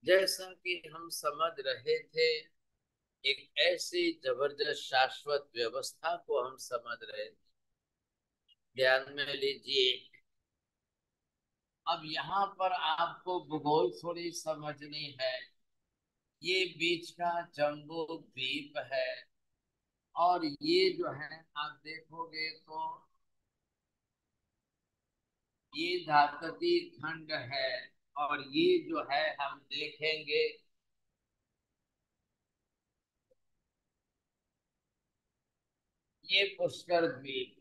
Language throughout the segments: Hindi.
जैसा कि हम समझ रहे थे, एक ऐसी जबरदस्त शाश्वत व्यवस्था को हम समझ रहे थे। ध्यान में लीजिए। अब यहाँ पर आपको भूगोल थोड़ी समझनी है। ये बीच का जम्बू द्वीप है, और ये जो है आप देखोगे तो ये धातती खंड है। और ये जो है हम देखेंगे, ये पुष्कर द्वीप।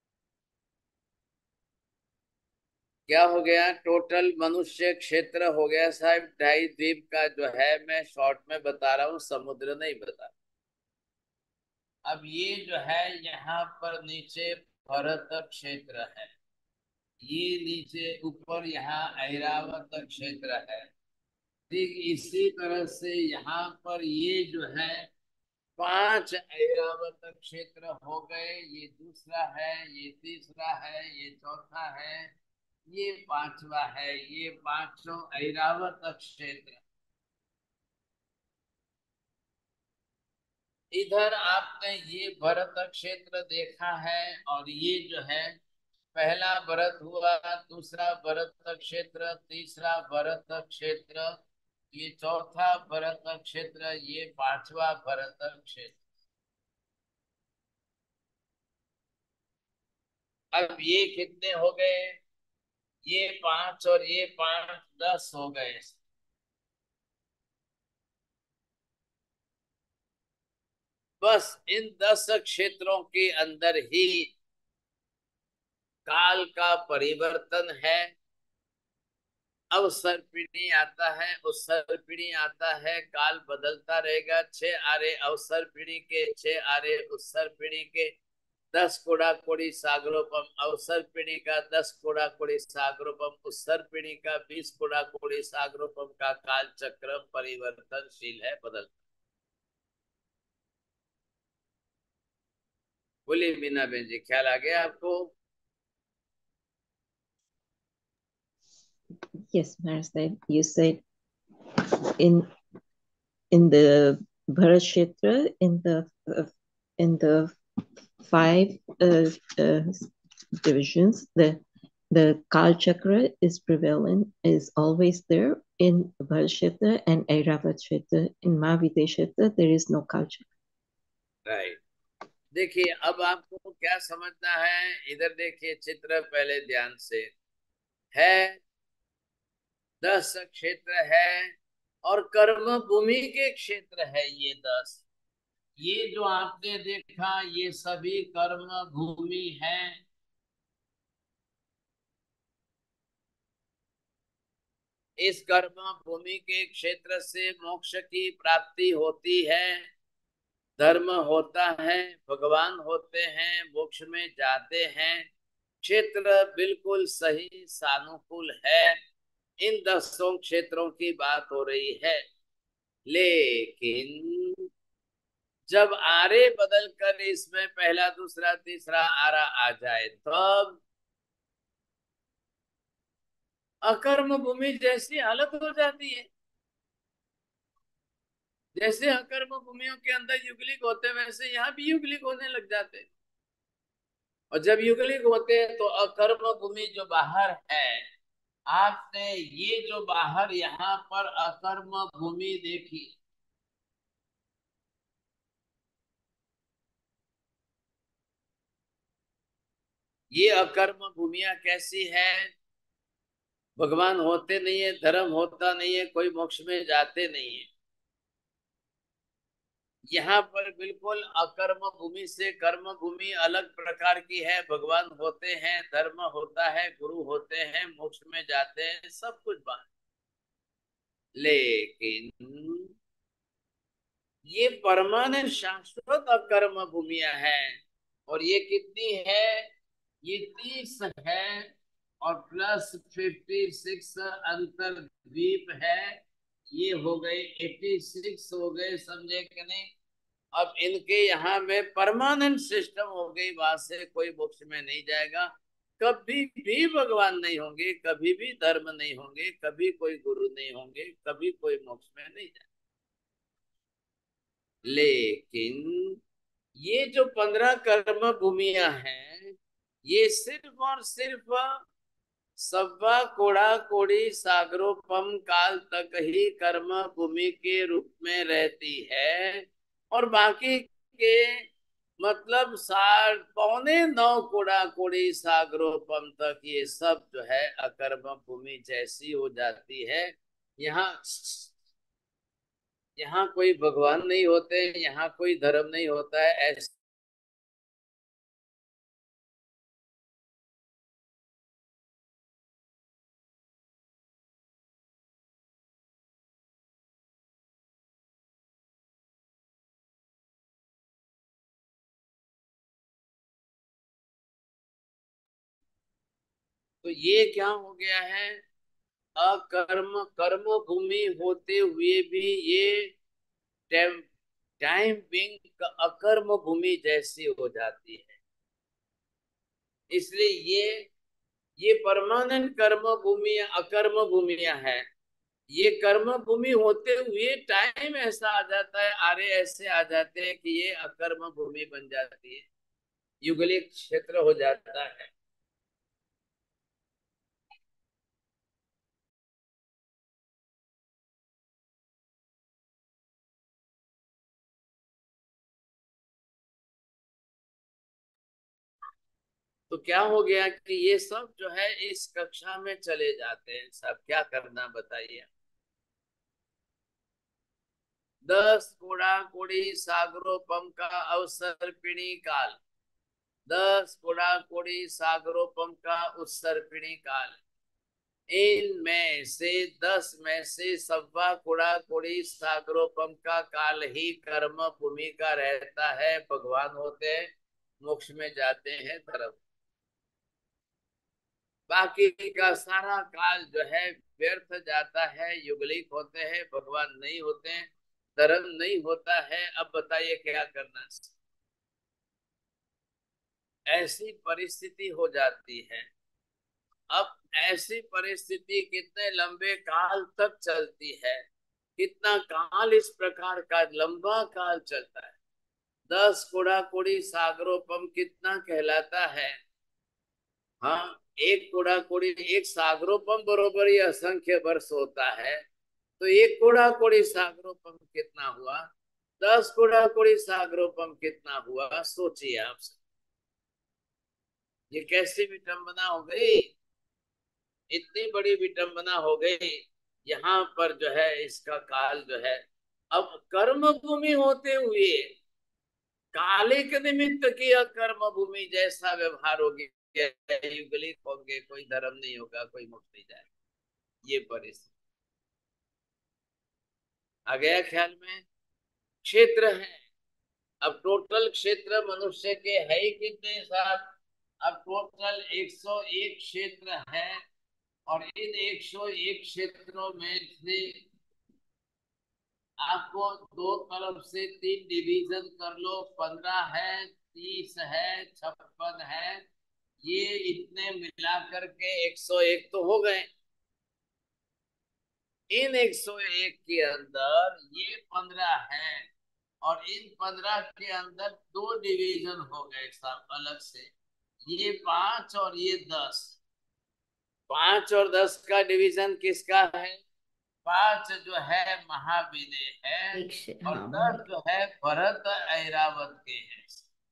क्या हो गया? टोटल मनुष्य क्षेत्र हो गया साहब 2.5 द्वीप का, जो है मैं शॉर्ट में बता रहा हूँ, समुद्र नहीं बता। अब ये जो है यहाँ पर नीचे भरत क्षेत्र है, ये नीचे ऊपर यहाँ ऐरावत क्षेत्र है। ठीक इसी तरह से यहाँ पर ये जो है 5 ऐरावत क्षेत्र हो गए। ये दूसरा है, ये तीसरा है, ये चौथा है, ये पांचवा है। ये पांचों ऐरावत क्षेत्र। इधर आपने ये भरत क्षेत्र देखा है, और ये जो है पहला भरत हुआ, दूसरा भरत क्षेत्र, तीसरा भरत क्षेत्र, ये चौथा भरत क्षेत्र, ये पांचवा भरत क्षेत्र। अब ये कितने हो गए? ये 5 और ये 5, 10 हो गए। बस इन 10 क्षेत्रों के अंदर ही काल का परिवर्तन है। अवसर पीढ़ी आता है, उत्सर पीढ़ी आता है, काल बदलता रहेगा। 6 आरे अवसर पीढ़ी के, 6 आरे उत्सर पीढ़ी के, 10 कोड़ा कोड़ी सागरोपम अवसर पीढ़ी का, 10 कोड़ा कोड़ी सागरोपम उत्सर पीढ़ी का, 20 कोड़ा कोड़ी सागरोपम का काल चक्र परिवर्तनशील है, बदल। बोलिए मीना बहन जी, ख्याल आ गया आपको? Yes, Maharaj, you said in the Bharat Kshetra, in the five divisions, the Kal Chakra is prevalent, is always there in Bharat Kshetra and Airavat Kshetra. In Mahavidya Kshetra, there is no Kal Chakra. Right. देखिए, अब आपको क्या समझना है, इधर देखिए चित्र पहले ध्यान से। है 10 क्षेत्र है, और कर्म भूमि के क्षेत्र है ये 10। ये जो आपने देखा, ये सभी कर्म भूमि है। इस कर्म भूमि के क्षेत्र से मोक्ष की प्राप्ति होती है, धर्म होता है, भगवान होते हैं, मोक्ष में जाते हैं। क्षेत्र बिल्कुल सही सानुकूल है। इन 10 क्षेत्रों की बात हो रही है। लेकिन जब आरे बदल कर इसमें पहला दूसरा तीसरा आरा आ जाए, तब अकर्म भूमि जैसी हालत हो जाती है। जैसे अकर्म भूमियों के अंदर युगलिक होते, वैसे यहाँ भी युगलिक होने लग जाते। और जब युगलिक होते हैं तो अकर्म भूमि जो बाहर है, आपने ये जो बाहर यहाँ पर अकर्म भूमि देखी, ये अकर्म भूमिया कैसी है? भगवान होते नहीं है, धर्म होता नहीं है, कोई मोक्ष में जाते नहीं है। यहाँ पर बिल्कुल अकर्म भूमि से कर्म भूमि अलग प्रकार की है। भगवान होते हैं, धर्म होता है, गुरु होते हैं, मोक्ष में जाते हैं, सब कुछ बात। लेकिन ये परमानेंट शाश्वत अकर्म भूमिया है। और ये कितनी है? ये 30 है, और प्लस 56 अंतर द्वीप है। ये हो गए 86 हो गए, समझे कि नहीं? अब इनके यहाँ में परमानेंट सिस्टम हो गई, वहां से कोई मोक्ष में नहीं जाएगा। कभी भी भगवान नहीं होंगे, कभी भी धर्म नहीं होंगे, कभी कोई गुरु नहीं होंगे, कभी कोई मोक्ष में नहीं जाए। लेकिन ये जो 15 कर्म भूमियां हैं, ये सिर्फ और सिर्फ सव्वा कोड़ा कोड़ी सागरोपम काल तक ही कर्म भूमि के रूप में रहती है। और बाकी के मतलब 8.25 कोड़ा कोड़ी सागरोपम तक ये सब जो है अकर्म भूमि जैसी हो जाती है। यहाँ यहाँ कोई भगवान नहीं होते, यहाँ कोई धर्म नहीं होता है, ऐसे। तो ये क्या हो गया है, अकर्म कर्म भूमि होते हुए भी ये टाइम टाइम बिंग अकर्म भूमि जैसी हो जाती है। इसलिए ये परमानेंट कर्म भूमि अकर्म भूमियां हैं। ये कर्म भूमि होते हुए टाइम ऐसा आ जाता है, आरे ऐसे आ जाते हैं कि ये अकर्म भूमि बन जाती है, युगलिक क्षेत्र हो जाता है। तो क्या हो गया कि ये सब जो है इस कक्षा में चले जाते हैं, सब क्या करना बताइए। 10 कोड़ा कोड़ी सागरोपम का अवसर्पिणी काल, 10 कोड़ा कोड़ी सागरोपम का उत्सर्पिणी काल, इनमें से 10 में से सव्वा कोड़ा कोड़ी सागरोपम का काल ही कर्म भूमि का रहता है। भगवान होते हैं, मोक्ष में जाते हैं धर्म। बाकी का सारा काल जो है व्यर्थ जाता है, युगलिक होते हैं, भगवान नहीं होते हैं, धर्म नहीं होता है। अब बताइए क्या करना। ऐसी परिस्थिति हो जाती है। अब ऐसी परिस्थिति कितने लंबे काल तक चलती है, कितना काल इस प्रकार का लंबा काल चलता है। 10 कोड़ा कोड़ी सागरोपम कितना कहलाता है। हाँ, एक कोड़ा कोड़ी एक सागरोपम बरोबर ही असंख्य वर्ष होता है। तो एक कोड़ा कोड़ी सागरोपम कितना हुआ, 10 कोड़ा कोड़ी सागरोपम कितना हुआ, सोचिए आप। ये कैसी विटंबना हो गई, इतनी बड़ी विटंबना हो गई। यहाँ पर जो है इसका काल जो है, अब कर्म भूमि होते हुए कालिक निमित्त की कर्म भूमि जैसा व्यवहार होगी, युगलिक होंगे, कोई धर्म नहीं होगा, कोई मुक्त नहीं जाएगा। ये परिस्थिति आ गया ख्याल में। क्षेत्र है, अब टोटल क्षेत्र मनुष्य के है ही कितने साहब। अब टोटल 101 क्षेत्र है, और इन 101 क्षेत्रों में से आपको दो तरफ से 3 डिवीजन कर लो, 15 है, 30 है, 56 है, ये इतने मिला करके 101 तो हो गए। इन 101 के अंदर ये 15 है, और इन 15 के अंदर दो डिवीजन हो गए सब अलग से, ये 5 और ये 10। 5 और 10 का डिवीजन किसका है, 5 जो है महाविनय है, और हाँ 10 जो है भरत ऐरावत के हैं।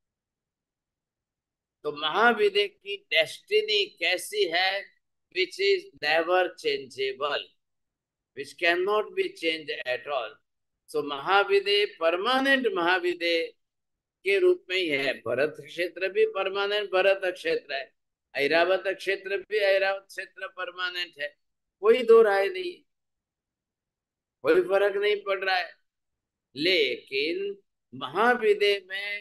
तो महाविनय की डेस्टिनी कैसी है, which is never changeable, which can not be change at all. So महाविनय परमानेंट महाविनय के रूप में ही है। भरत क्षेत्र भी परमानेंट भरत क्षेत्र है, ऐरावत क्षेत्र भी ऐरावत क्षेत्र परमानेंट है। कोई दो राय नहीं, कोई फर्क नहीं पड़ रहा है। लेकिन महाविद्य में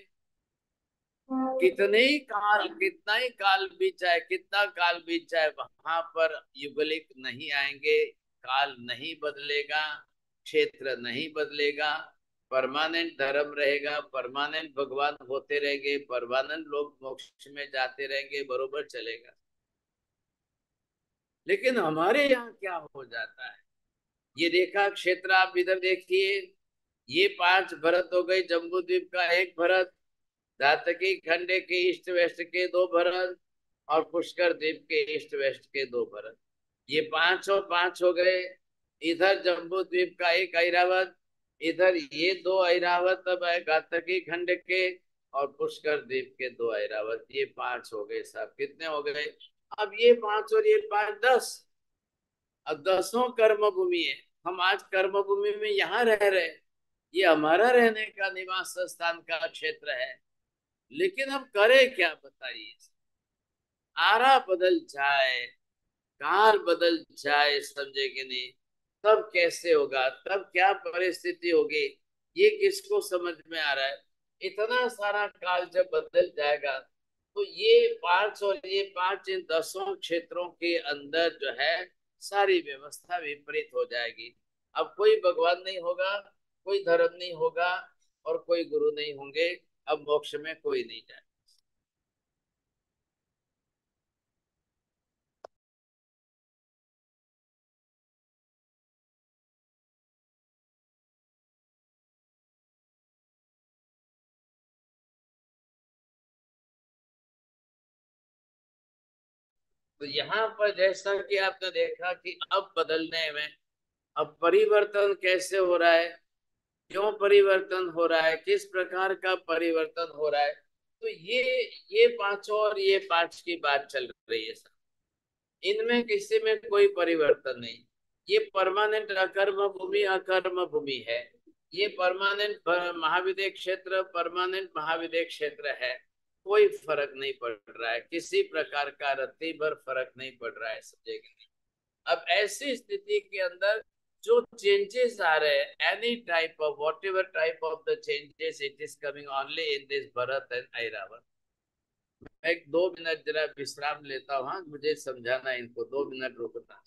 कितना ही काल बीत जाए, कितना काल बीत जाए, वहां पर युगलिक नहीं आएंगे, काल नहीं बदलेगा, क्षेत्र नहीं बदलेगा, परमानेंट धर्म रहेगा, परमानेंट भगवान होते रहेंगे, परमानेंट लोग मोक्ष में जाते रहेंगे, बरोबर चलेगा। लेकिन हमारे यहाँ क्या हो जाता है, ये रेखा क्षेत्र आप इधर देखिए, ये 5 भरत हो गई, जम्बू द्वीप का 1 भरत, धातकी खंडे के ईस्ट वेस्ट के 2 भरत, और पुष्कर द्वीप के ईस्ट वेस्ट के 2 भरत। ये 5 और 5 हो गए। इधर जम्बू द्वीप का 1 ऐरावत, इधर ये 2 ऐरावत अब है घातकी खंड के, और पुष्कर द्वीप के 2 ऐरावत। ये 5 हो गए साहब, कितने हो गए? अब ये 5 और ये 5, 10। अब 10 कर्म भूमि है। हम आज कर्म भूमि में यहाँ रह रहे हैं, ये हमारा रहने का निवास स्थान का क्षेत्र है। लेकिन हम करें क्या बताइए? आरा बदल जाए, काल बदल जाए, समझे कि नहीं? तब कैसे होगा, तब क्या परिस्थिति होगी, ये किसको समझ में आ रहा है? इतना सारा काल जब बदल जाएगा, तो ये 5 और ये 5, इन 10 क्षेत्रों के अंदर जो है सारी व्यवस्था विपरीत हो जाएगी। अब कोई भगवान नहीं होगा, कोई धर्म नहीं होगा, और कोई गुरु नहीं होंगे। अब मोक्ष में कोई नहीं जाए। तो यहाँ पर जैसा कि आपने देखा कि अब बदलने में, अब परिवर्तन कैसे हो रहा है, क्यों परिवर्तन हो रहा है, किस प्रकार का परिवर्तन हो रहा है, तो ये 5 और ये 5 की बात चल रही है सर। इनमें किसी में कोई परिवर्तन नहीं। ये परमानेंट अकर्म भूमि, अकर्म भूमि है। ये परमानेंट महाविद्य क्षेत्र, परमानेंट महाविद्य क्षेत्र है। कोई फर्क नहीं पड़ रहा है, किसी प्रकार का रत्ती भर फर्क नहीं पड़ रहा है, समझेगा? अब ऐसी स्थिति के अंदर जो चेंजेस आ रहे हैं, any type of, whatever type of the changes, it is coming only in this Bharat and Airavat. मैं एक 2 मिनट जरा विश्राम लेता हूँ, हाँ? मुझे समझाना है इनको, 2 मिनट रुकना।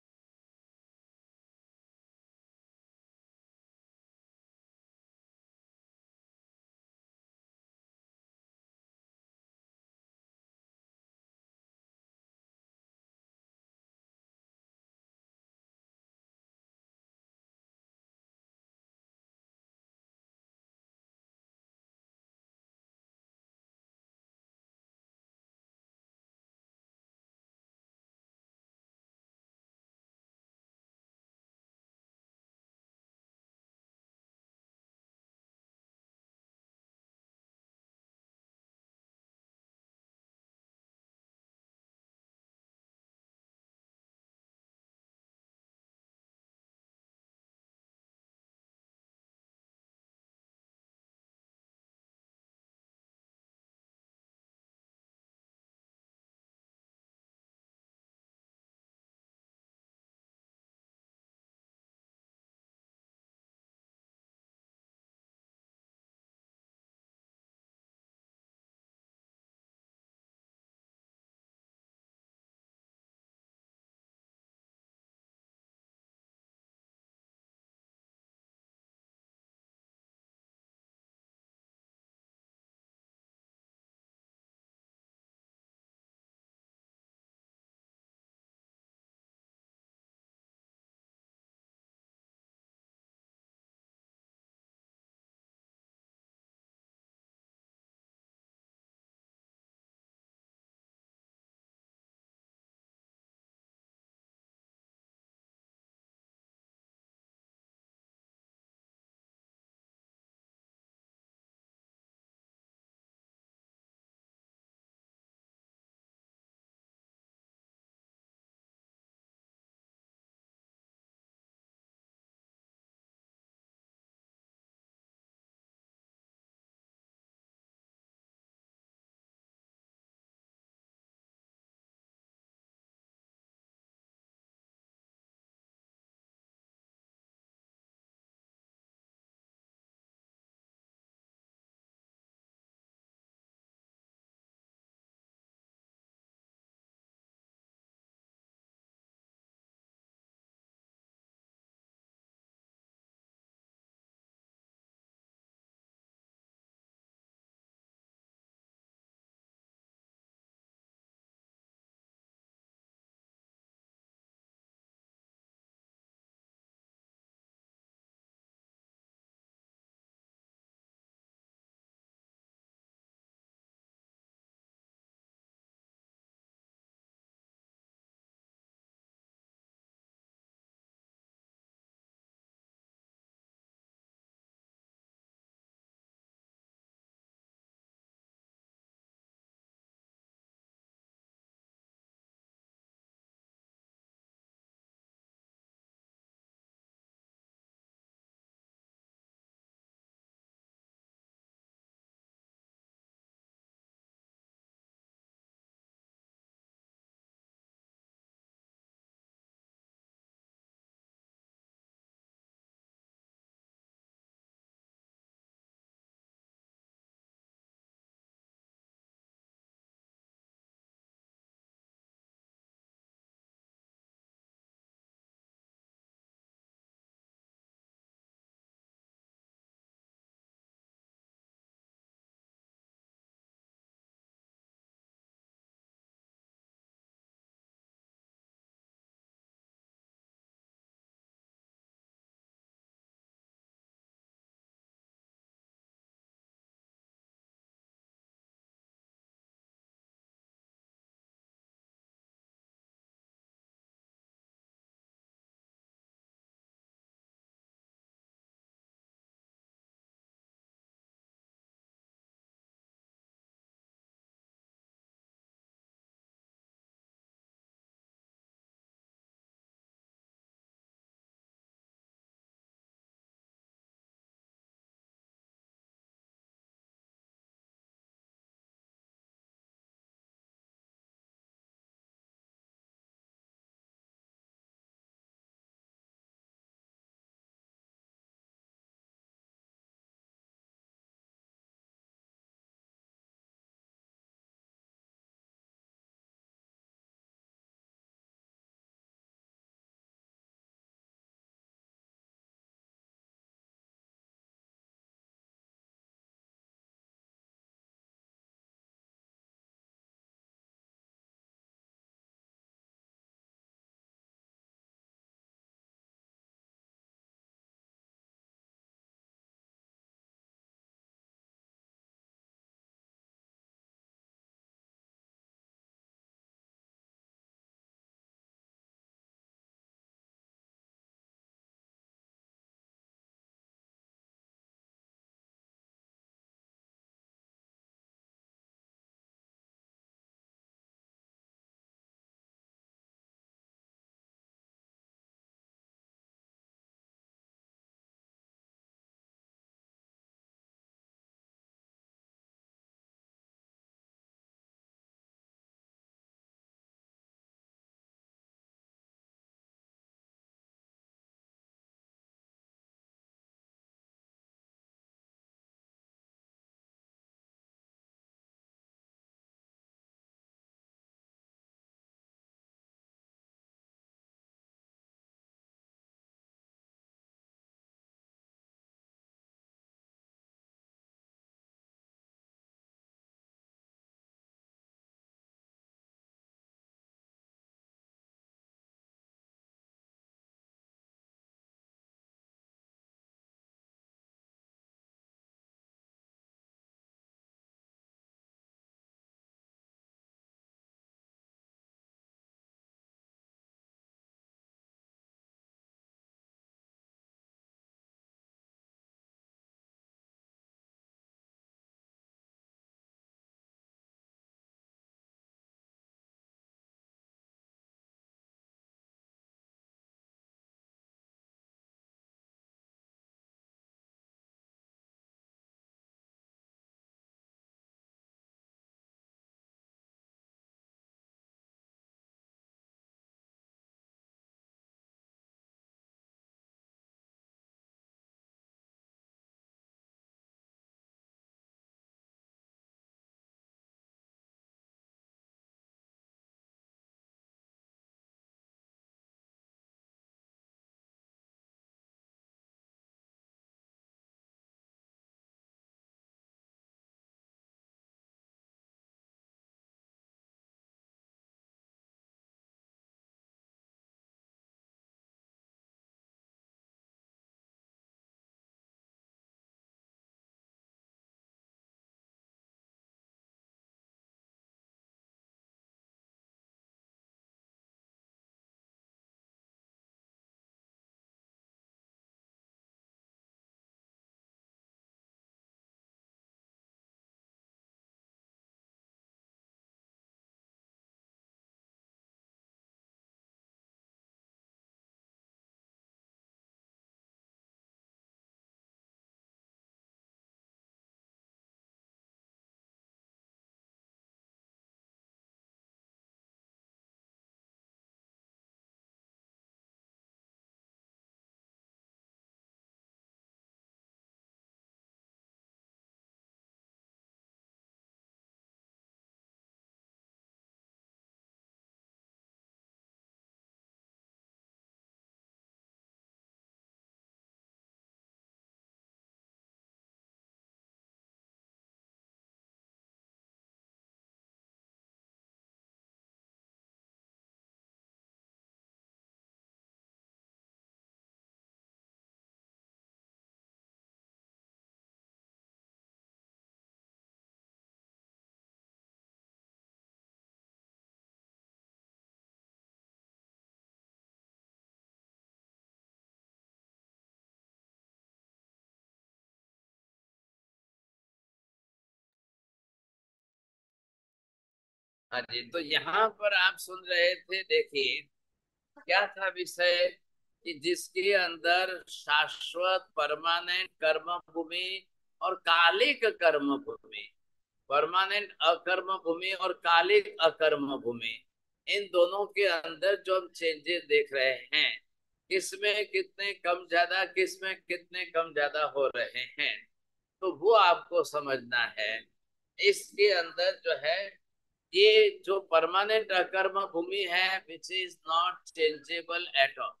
हाँ जी, तो यहाँ पर आप सुन रहे थे, देखिए क्या था विषय, कि जिसके अंदर शाश्वत परमानेंट कर्म भूमि और कालिक कर्म भूमि, परमानेंट अकर्म भूमि और कालिक अकर्म भूमि, इन दोनों के अंदर जो हम चेंजेस देख रहे हैं, किसमें कितने कम ज्यादा, किसमें कितने कम ज्यादा हो रहे हैं, तो वो आपको समझना है। इसके अंदर जो है, ये जो परमानेंट अकर्म भूमि है, which is not changeable at all.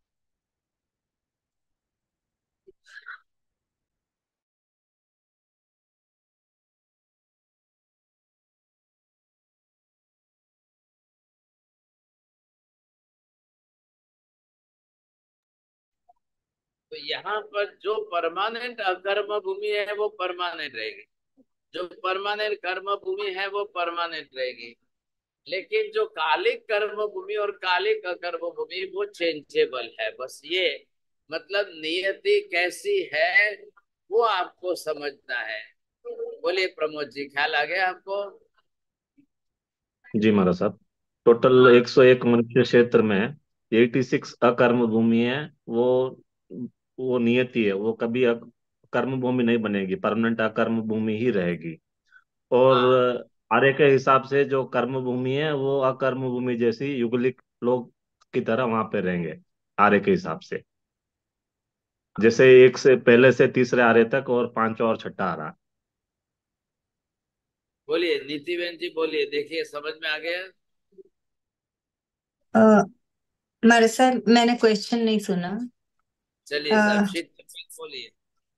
तो यहाँ पर जो परमानेंट अकर्म भूमि है वो परमानेंट रहेगी, जो परमानेंट कर्म भूमि है वो परमानेंट रहेगी, लेकिन जो कालिक कर्म भूमि और कालिक अकर्म भूमि वो चेंजेबल है। बस ये मतलब नियति कैसी है वो आपको समझना है। बोलिए प्रमोद जी, ख्याल आ गया आपको? जी महाराज साहब, टोटल हाँ। 101 मनुष्य क्षेत्र में 86 अकर्म भूमि है। वो वो नियति है, वो कभी कर्म भूमि नहीं बनेगी, परमानेंट अकर्म भूमि ही रहेगी। और हाँ। आर्य के हिसाब से जो कर्म भूमि है वो अकर्म भूमि जैसी युगलिक लोग की तरह वहां पे रहेंगे आर्य के हिसाब से। जैसे एक से पहले से तीसरे आर्य तक और पांचवा और छठा आ रहा। बोलिए नीति बहन जी, बोलिए, देखिए समझ में आ गया? मारे सर, मैंने क्वेश्चन नहीं सुना। चलिए साहब, अ, शीत बोलिए।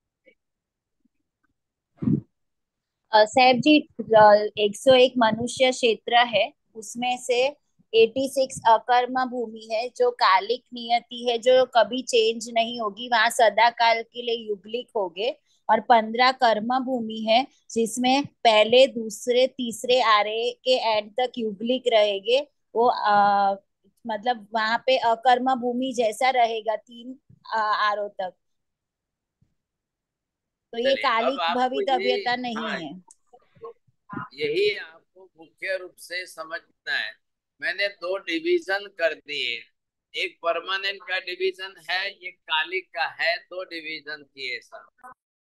साहब जी, 101 मनुष्य क्षेत्र है, उसमें से 86 अकर्म भूमि है जो कालिक नियति है, जो कभी चेंज नहीं होगी, वहां सदा काल के लिए युगलिक होगे। और 15 कर्म भूमि है जिसमें पहले दूसरे तीसरे आरे के एंड तक युगलिक रहेंगे। वो मतलब वहां पे अकर्म भूमि जैसा रहेगा, तीन आरो तक। तो ये चलिए अब कालिक आपको भवित ये, अभ्यता हाँ, नहीं है। यही आपको मुख्य रूप से समझना है। मैंने दो डिवीजन कर दिए, एक परमानेंट का डिवीजन है, ये कालिक का है, दो डिवीजन किए सब।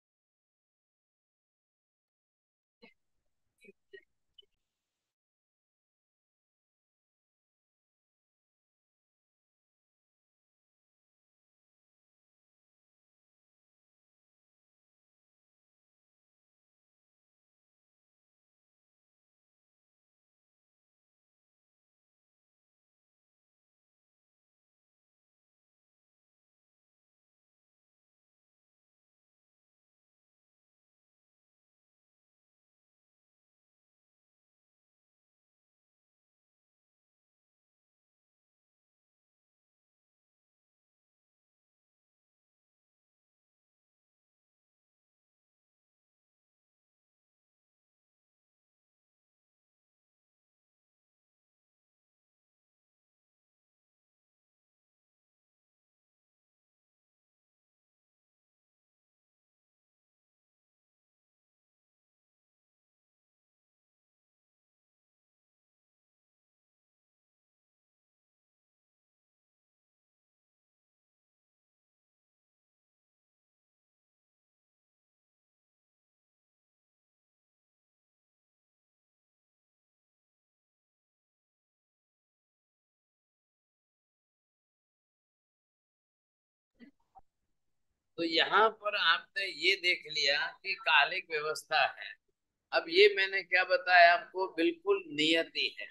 तो यहाँ पर आपने ये देख लिया कि कालिक व्यवस्था है। अब ये मैंने क्या बताया आपको, बिल्कुल नियति है।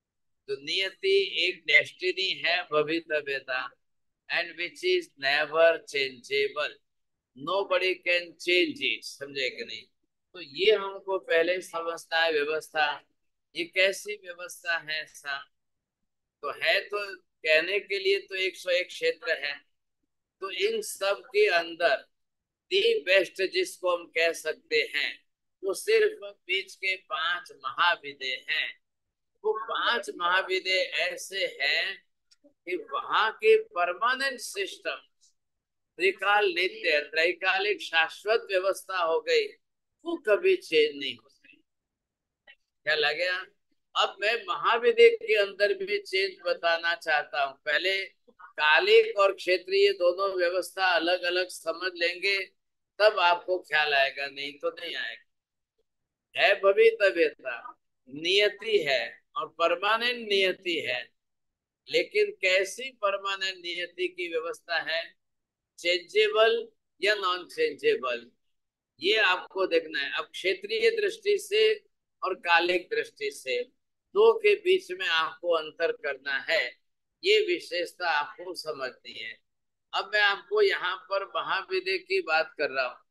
तो नियति एक डेस्टिनी है, भवितव्यता, and which is never changeable, nobody can change it, समझे कि नहीं? तो ये हमको पहले समझना है व्यवस्था। ये कैसी व्यवस्था है ऐसा, तो है तो कहने के लिए तो 101 क्षेत्र है। तो इन सब के अंदर दी बेस्ट जिसको हम कह सकते हैं, वो सिर्फ बीच के 5 महाविदय हैं। वो 5 महाविदय ऐसे हैं कि वहां के परमानेंट सिस्टम, त्रिकाल नित्य त्रैकालिक शाश्वत व्यवस्था हो गई, वो कभी चेंज नहीं हो सकती। क्या लगे? अब मैं महाविद्य के अंदर भी चेंज बताना चाहता हूँ। पहले कालिक और क्षेत्रीय दोनों व्यवस्था अलग अलग समझ लेंगे, तब आपको ख्याल आएगा, नहीं तो नहीं आएगा। है भवितव्यता, नियति है और परमानेंट नियति है, लेकिन कैसी परमानेंट नियति की व्यवस्था है, चेंजेबल या नॉन चेंजेबल, ये आपको देखना है। अब क्षेत्रीय दृष्टि से और कालिक दृष्टि से दो के बीच में आपको अंतर करना है, ये विशेषता आपको समझनी है। अब मैं आपको यहाँ पर महाविद्य की बात कर रहा हूँ।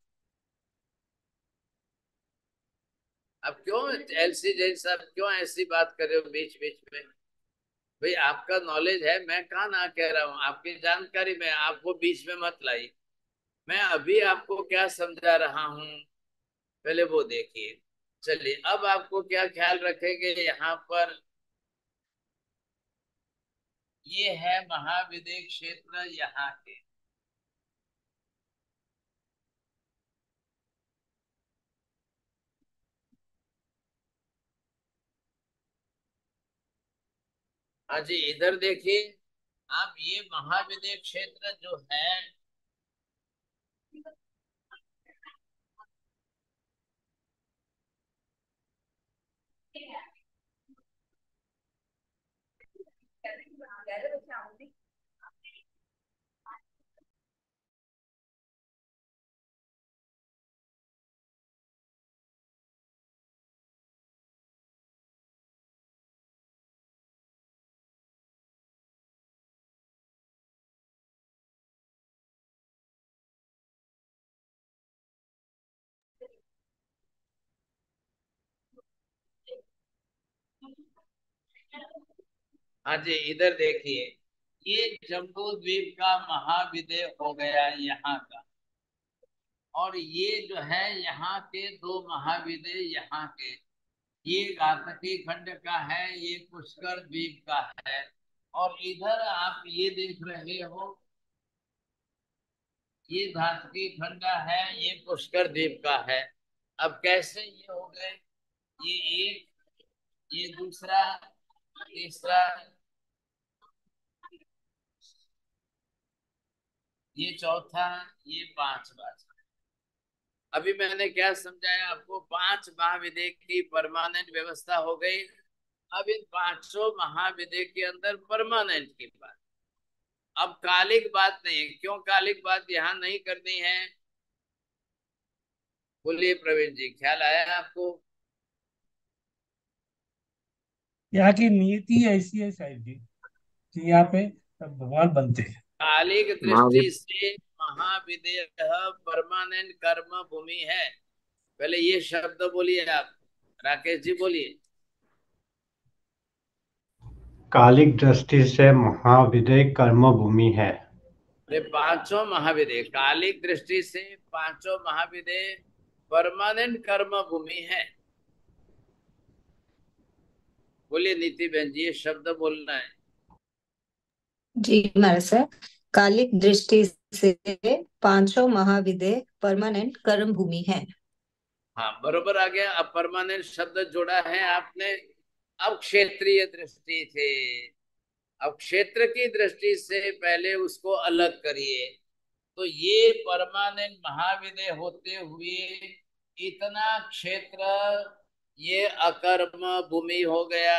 अब क्यों एलसी जैन साहब क्यों ऐसी बात कर रहे हो बीच बीच में? भाई आपका नॉलेज है, मैं कहाँ ना कह रहा हूँ, आपकी जानकारी में, आपको बीच में मत लाई। मैं अभी आपको क्या समझा रहा हूँ, पहले वो देखिए। चलिए, अब आपको क्या ख्याल रखेंगे यहाँ पर, ये है महाविद्य क्षेत्र यहाँ के। हाँ जी, इधर देखिए आप, ये महाविद्य क्षेत्र जो है, हाँ जी इधर देखिए, ये जम्बू द्वीप का महाविद्य हो गया यहाँ का, और ये जो है यहाँ के दो महाविद्य यहाँ के, ये घातकी खंड का है, ये पुष्कर द्वीप का है, और इधर आप ये देख रहे हो, ये घातकी खंड है, ये पुष्कर द्वीप का है। अब कैसे ये हो गए, ये एक, ये दूसरा, तीसरा, ये चौथा, ये पांचवा। अभी मैंने क्या समझाया आपको, पांच महाविद्य की परमानेंट व्यवस्था हो गई। अब इन पांचों महाविद्य के अंदर परमानेंट की बात, अब कालिक बात नहीं है। क्यों कालिक बात यहाँ नहीं करनी है, बोलिए प्रवीण जी, ख्याल आया आपको? यहाँ की नीति ऐसी है साहिब जी कि यहाँ पे भगवान बनते हैं। कालिक दृष्टि महाविद्य से महाविद्य परमानेंट कर्म भूमि है। पहले ये शब्द बोलिए आप, राकेश जी बोलिए। कालिक दृष्टि से महाविद्य कर्म भूमि है। अरे पांचों महाविद्य कालिक दृष्टि से, पांचों महाविद्य परमानेंट कर्म भूमि है। बोलिए नीति बहन जी, ये शब्द बोलना है। जी महाराज सर, कालिक दृष्टि से पांचों महाविद्य परमानेंट कर्म भूमि है। हाँ बरोबर आ गया। अब परमानेंट शब्द जोड़ा है आपने। अब क्षेत्रीय दृष्टि से, अब क्षेत्र की दृष्टि से पहले उसको अलग करिए। तो ये परमानेंट महाविद्य होते हुए इतना क्षेत्र, ये अकर्म भूमि हो गया।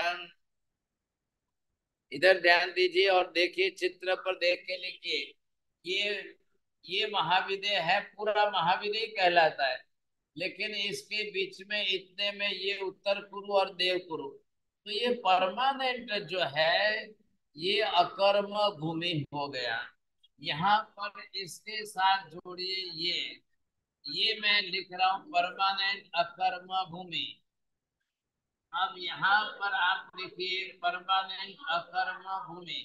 इधर ध्यान दीजिए और देखिए, चित्र पर देख के लिखिए। ये महाविद्य है, पूरा महाविद्य कहलाता है, लेकिन इसके बीच में इतने में ये उत्तर कुरु और देव कुरु, तो ये परमानेंट जो है ये अकर्म भूमि हो गया। यहाँ पर इसके साथ जोड़िए ये मैं लिख रहा हूं परमानेंट अकर्म भूमि। अब यहाँ पर आप लिखिए परमानेंट अकर्म भूमि।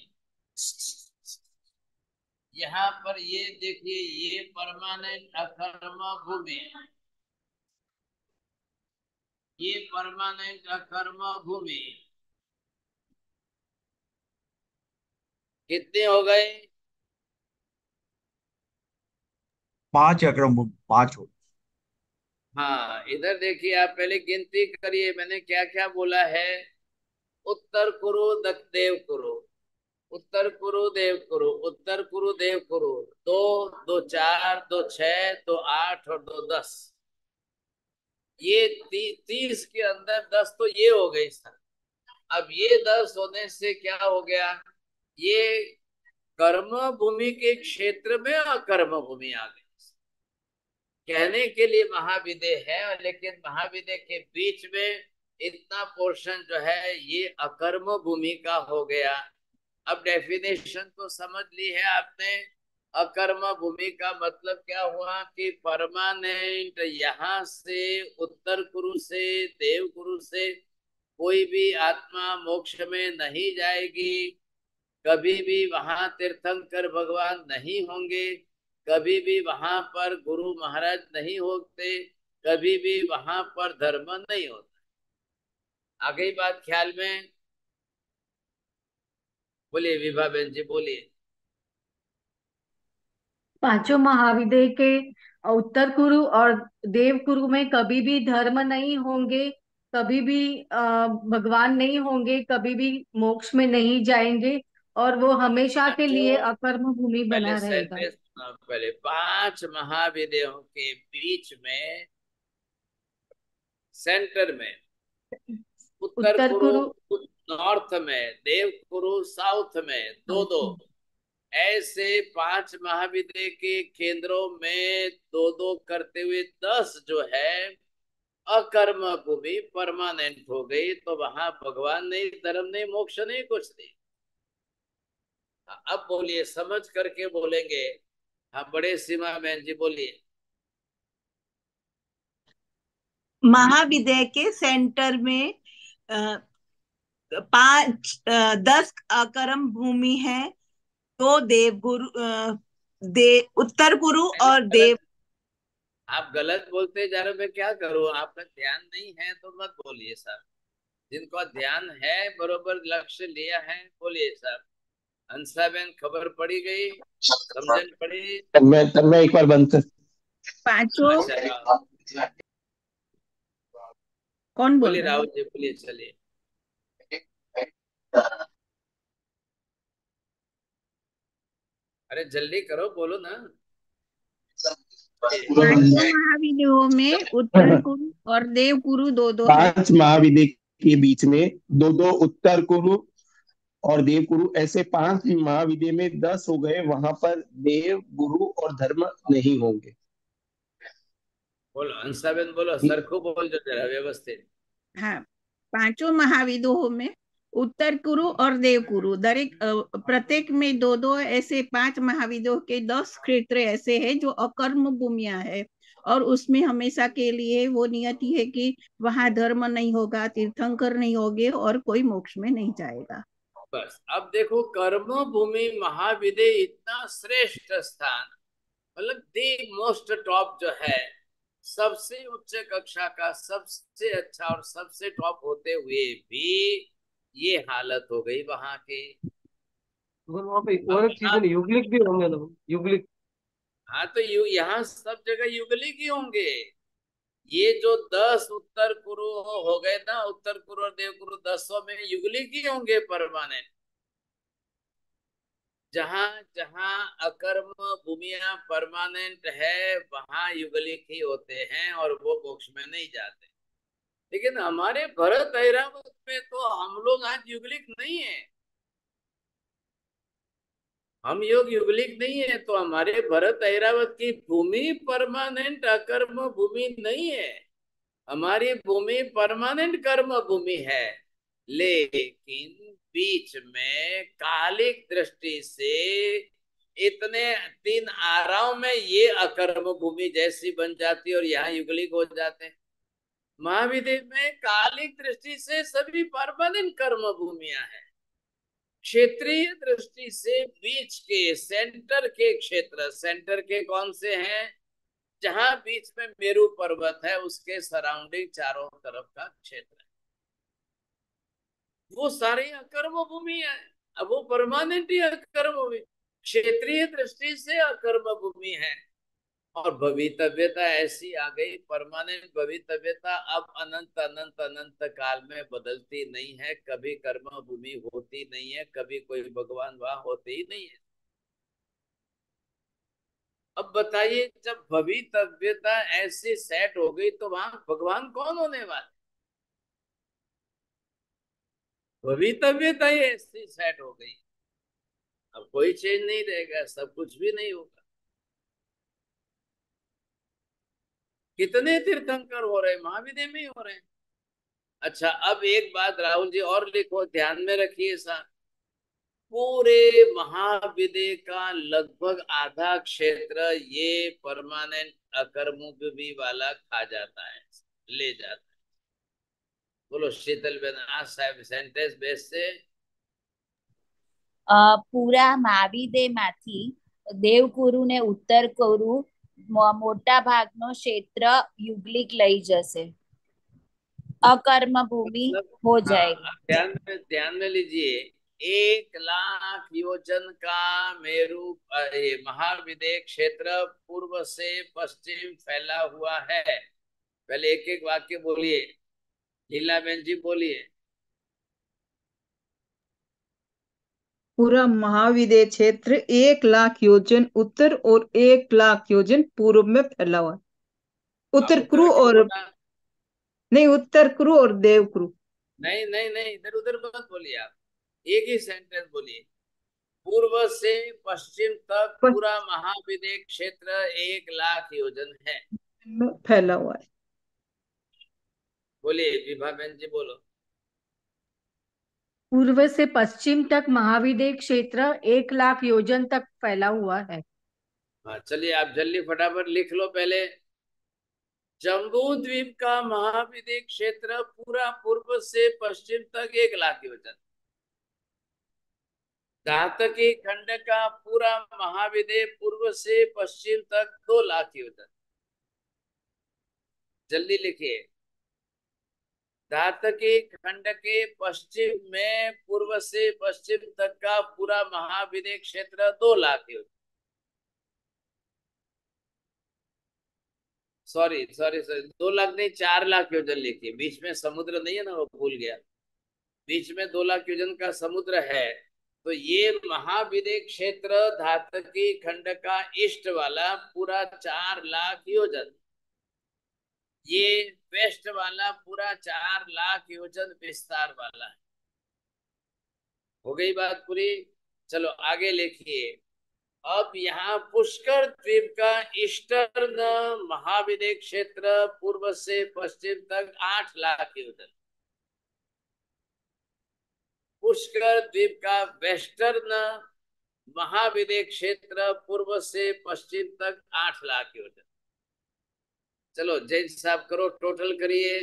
यहाँ पर ये देखिए, ये परमानेंट अकर्म भूमि, ये परमानेंट अकर्म भूमि। कितने हो गए? 5 अक्रम भूमि, 5 हो। हाँ इधर देखिए, आप पहले गिनती करिए, मैंने क्या क्या बोला है। उत्तर कुरु देव कुरु, उत्तर कुरु देव कुरु, उत्तर कुरु देव कुरु। 2 2 4 2 6 2 8 और 2 10। ये 30 के अंदर 10 तो ये हो गई सर। अब ये 10 होने से क्या हो गया, ये कर्म भूमि के क्षेत्र में अकर्म भूमि आ गई। कहने के लिए महाविदय है, लेकिन महाविदय के बीच में इतना पोर्शन जो है ये अकर्म भूमि का हो गया। अब डेफिनेशन तो समझ ली है आपने। अकर्म भूमि का मतलब क्या हुआ कि परमानेंट यहाँ से उत्तर कुरु से देव कुरु से कोई भी आत्मा मोक्ष में नहीं जाएगी, कभी भी वहां तीर्थंकर भगवान नहीं होंगे, कभी भी वहां पर गुरु महाराज नहीं होते, कभी भी वहां पर धर्म नहीं होता। आ गई बात ख्याल में? बोलिए विभा बहन जी, बोलिए। पांचों महाविद्य के उत्तर कुरु और देव कुरु में कभी भी धर्म नहीं होंगे, कभी भी भगवान नहीं होंगे, कभी भी मोक्ष में नहीं जाएंगे, और वो हमेशा के लिए पांचों, अकर्म भूमि पहले बना रहेगा। सेंटेंस पहले 5 महाविद्यों के बीच में सेंटर में उत्तर उत्तर कुरु कुरु नॉर्थ में, देव कुरु साउथ में, 2-2 ऐसे 5 महाविद्य के केंद्रों में 2-2 करते हुए 10 जो है अकर्म भूमि परमानेंट हो गई। तो वहां भगवान नहीं, धर्म नहीं, मोक्ष नहीं, कुछ नहीं। अब बोलिए, समझ करके बोलेंगे। हाँ, बड़े सीमा बहन जी बोलिए। महाविद्य के सेंटर में 10 अकर्म भूमि है, 2 देवगुरु उत्तर गुरु और देव। आप गलत बोलते जा रहे हो, मैं क्या करूं? आपका ध्यान नहीं है तो मत बोलिए साहब। जिनको ध्यान है, बरोबर लक्ष्य लिया है, बोलिए साहब। हंसा बहन खबर पड़ी गई, समझन पड़ी? तब मैं एक बार बंद कर। पांचों अच्छा, कौन बोल बोलिए रहा है? राहुल जी, बोलिए, चलिए। अरे जल्दी करो, बोलो ना। पांचों महाविद्यों में उत्तर कुरु और देव कुरु 2-2 है। 5 महाविद्य के बीच में 2-2 उत्तर कुरु और देव गुरु, ऐसे 5 महाविद्य में 10 हो गए, वहां पर देव गुरु और धर्म नहीं होंगे। बोलो हंसाबेन, बोलो सरखू बोल जो जरा व्यवस्थित। हाँ, पांचों महाविद्यों में उत्तर कुरु और देव कुरु दरेक प्रत्येक में 2-2 ऐसे 5 महाविद्यों के 10 क्षेत्र ऐसे हैं जो अकर्म भूमियां है, और उसमें हमेशा के लिए वो नियति है कि वहां धर्म नहीं होगा, तीर्थंकर नहीं होंगे, और कोई मोक्ष में नहीं जाएगा। बस अब देखो, कर्म भूमि महाविद्य इतना श्रेष्ठ स्थान, मतलब दी मोस्ट टॉप जो है, सबसे उच्च कक्षा का, सबसे अच्छा और सबसे टॉप होते हुए भी ये हालत हो गई वहां की। वहां पे और एक चीज है, युगलिक भी होंगे ना, युगलिक। हाँ, तो यहाँ सब जगह युगलिक ही होंगे। ये जो 10 उत्तर कुरु हो गए ना, उत्तर कुरु और देव कुरु 10 में युगलिक ही होंगे परमानेंट। जहां जहां अकर्म भूमिया परमानेंट है, वहां युगलिक ही होते हैं और वो मोक्ष में नहीं जाते। लेकिन हमारे भरत ऐरावत में तो हम लोग आज युगलिक नहीं है। हम युगलिक नहीं है, तो हमारे भरत ऐरावत की भूमि परमानेंट अकर्म भूमि नहीं है। हमारी भूमि परमानेंट कर्म भूमि है। लेकिन बीच में कालिक दृष्टि से इतने 3 आराओं में ये अकर्म भूमि जैसी बन जाती और यहाँ युगलिक हो जाते हैं। महाविद्य में कालिक दृष्टि से सभी परमानेंट कर्म भूमियां हैं। क्षेत्रीय दृष्टि से बीच के सेंटर के क्षेत्र, सेंटर के कौन से हैं? जहां बीच में मेरू पर्वत है, उसके सराउंडिंग चारों तरफ का क्षेत्र है, वो सारे अकर्म भूमि है। अब वो परमानेंट ही अकर्म भूमि, क्षेत्रीय दृष्टि से अकर्म भूमि है, और भवितव्यता ऐसी आ गई, परमानेंट भवितव्यता, अब अनंत अनंत अनंत काल में बदलती नहीं है, कभी कर्म भूमि होती नहीं है, कभी कोई भगवान वहां होते ही नहीं है। अब बताइए, जब भवितव्यता ऐसी सेट हो गई तो वहां भगवान कौन होने वाले? भवितव्यता ही ऐसी सेट हो गई, अब कोई चेंज नहीं रहेगा, सब कुछ भी नहीं होगा। कितने तीर्थंकर हो रहे हैं, महाविद्या में ही हो रहे हैं। अच्छा, अब एक बात राहुल जी और लिखो, ध्यान में रखिए सर, पूरे महाविद्या का लगभग आधा क्षेत्र ये परमानेंट अकर्मभूमि वाला खा जाता है, ले जाता है। बोलो शीतल बेनाज साहब, सेंटेंस बेस से પૂરા મહાવિદ્યમાંથી દેવકુરુને ઉત્તર કુરુ મોટા ભાગનો ક્ષેત્ર યુગલિક લઈ જશે, अकर्म भूमि मतलब, हो हाँ, जाएगी। ध्यान में लीजिए, 1,00,000 योजन का मेरु महाविद्य क्षेत्र पूर्व से पश्चिम फैला हुआ है। पहले एक एक वाक्य बोलिए, लीला बहन जी बोलिए। पूरा महाविद्य क्षेत्र 1,00,000 योजन उत्तर और 1,00,000 योजन पूर्व में फैला हुआ है। उत्तर उत्तर कुरु क्यों और बोला? नहीं, उत्तर कुरु और देव कुरु। नहीं नहीं नहीं, इधर उधर मत बोलिए, आप एक ही सेंटेंस बोलिए। पूर्व से पश्चिम तक पूरा महाविद्य क्षेत्र 1,00,000 योजन है, में फैला हुआ है। बोलिए विभा बहन जी बोलो। पूर्व से पश्चिम तक महाविद्य क्षेत्र 1,00,000 योजन तक फैला हुआ है। हाँ चलिए, आप जल्दी फटाफट लिख लो। पहले, जम्बू द्वीप का महाविद्य क्षेत्र पूरा पूर्व से पश्चिम तक 1,00,000 योजन, घातकी खंड का पूरा महाविद्य पूर्व से पश्चिम तक 2,00,000 योजन। जल्दी लिखिए, घातकी खंड के पश्चिम में पूर्व से पश्चिम तक का पूरा महाविद्य क्षेत्र 2,00,000 योजन। सॉरी सॉरी सॉरी, 2,00,000 नहीं, 4,00,000 योजन लिखिए, बीच में समुद्र नहीं है ना, वो भूल गया, बीच में 2,00,000 योजन का समुद्र है। तो ये महाविद्य क्षेत्र धातकी खंड का ईस्ट वाला पूरा 4,00,000 योजन, ये वेस्ट वाला पूरा 4,00,000 योजन विस्तार वाला है। हो गई बात पूरी? चलो आगे लिखिए। अब यहाँ पुष्कर द्वीप का ईस्टर्न महाविद्य क्षेत्र पूर्व से पश्चिम तक 8,00,000 योजन, पुष्कर द्वीप का वेस्टर्न महाविद्य क्षेत्र पूर्व से पश्चिम तक 8,00,000 योजन। चलो जैन साहब करो, टोटल करिए।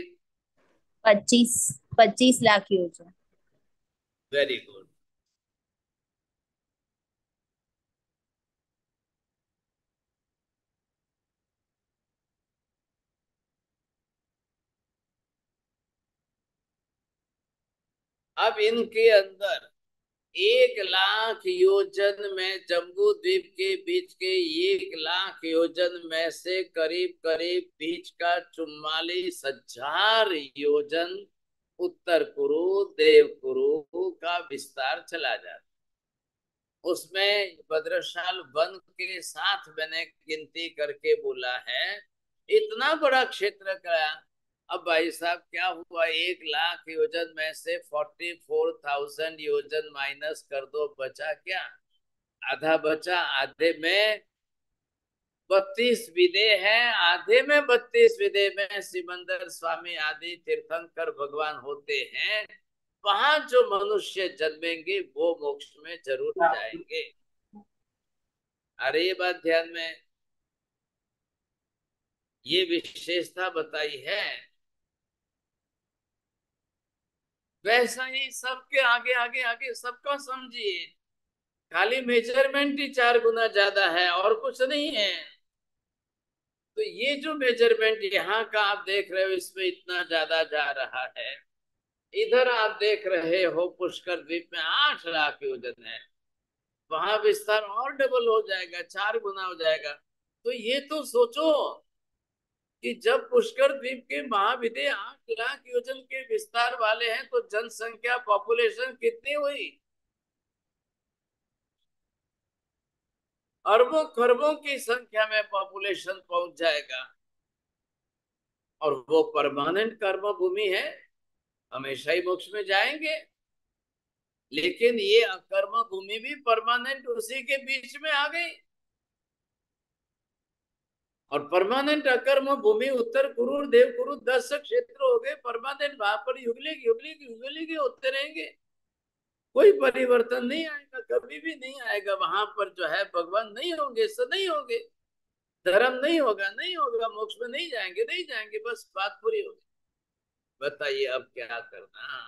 25 लाख योजन। Very good. अब इनके अंदर 1,00,000 योजन में, जम्बू द्वीप के बीच के 1,00,000 योजन में से करीब करीब बीच का 44,000 योजन उत्तर कुरु देव कुरु का विस्तार चला जाता। उसमें भद्रशाल वन के साथ मैंने गिनती करके बोला है, इतना बड़ा क्षेत्र का। अब भाई साहब क्या हुआ, 1,00,000 योजन में से 44,000 योजन माइनस कर दो, बचा क्या? आधा बचा। आधे में 32 विदे हैं, आधे में 32 विदे में सिमंदर स्वामी आदि तीर्थंकर भगवान होते हैं। वहां जो मनुष्य जन्मेंगे वो मोक्ष में जरूर जाएंगे। अरे ये बात ध्यान में, ये विशेषता बताई है। वैसा ही सबके आगे आगे आगे सबका समझिए, खाली मेजरमेंट ही 4 गुना ज्यादा है और कुछ नहीं है। तो ये जो मेजरमेंट यहाँ का आप देख रहे हो, इसमें इतना ज्यादा जा रहा है। इधर आप देख रहे हो पुष्कर द्वीप में 8,00,000 योजन है, वहां विस्तार और डबल हो जाएगा, 4 गुना हो जाएगा। तो ये तो सोचो कि जब पुष्कर द्वीप के महाविदे 8 लाख योजन के विस्तार वाले हैं तो जनसंख्या पॉपुलेशन कितनी हुई? अरबों खरबों की संख्या में पॉपुलेशन पहुंच जाएगा। और वो परमानेंट कर्म भूमि है, हमेशा ही मोक्ष में जाएंगे। लेकिन ये अकर्म भूमि भी परमानेंट उसी के बीच में आ गई। और परमानेंट अकर्म भूमि उत्तर कुरु देव कुरु 10 क्षेत्र हो गए परमानेंट। वहां पर युगलिक युगलिक युगलिक होते रहेंगे, कोई परिवर्तन नहीं आएगा, कभी भी नहीं आएगा। वहां पर जो है भगवान नहीं होंगे, नहीं होंगे, धर्म नहीं होगा, नहीं होगा, मोक्ष में नहीं जाएंगे, नहीं जाएंगे, बस बात पूरी होगी। बताइए अब क्या करना।